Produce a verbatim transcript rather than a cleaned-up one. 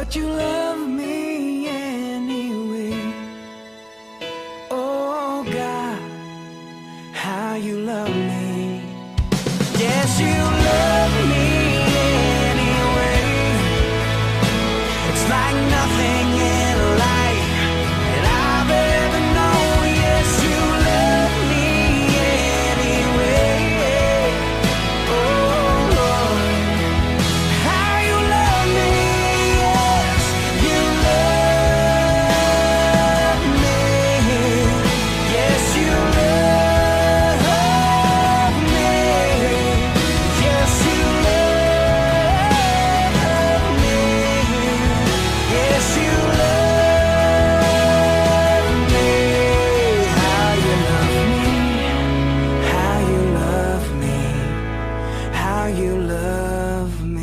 but you love me anyway. Oh God, how you love me. Yes, you love me anyway. It's like nothing in life that I've ever known. Yes, you love me anyway. Oh Lord, how you love me. Yes, you love me. Yes, you love me. Yes, you love me. Yes, you love me. How you love me. How you love me. How you love me.